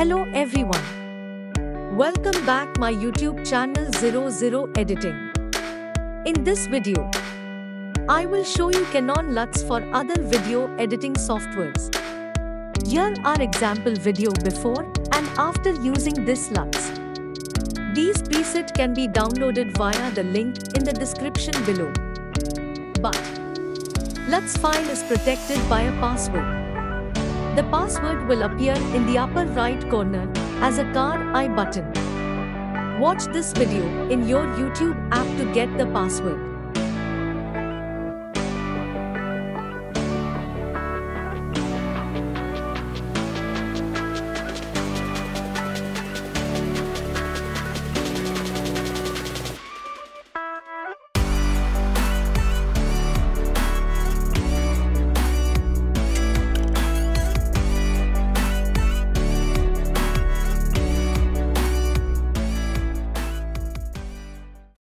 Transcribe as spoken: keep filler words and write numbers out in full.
Hello everyone. Welcome back my YouTube channel 𝗁𝗁 Editing. In this video, I will show you Canon Luts for other video editing softwares. Here are example video before and after using this Luts. These presets can be downloaded via the link in the description below. But Luts file is protected by a password. The password will appear in the upper right corner as a card I button. Watch this video in your YouTube app to get the password.